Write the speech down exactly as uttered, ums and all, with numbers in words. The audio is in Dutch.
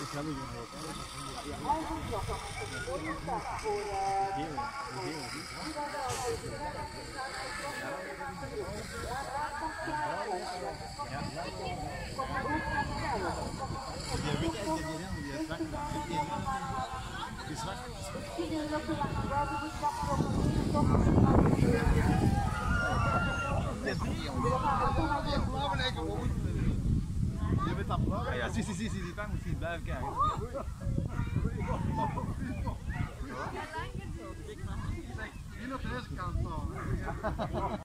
Ja, zie, zie, zie, zie, daar moet je blijven kijken. Hier op deze kant staan.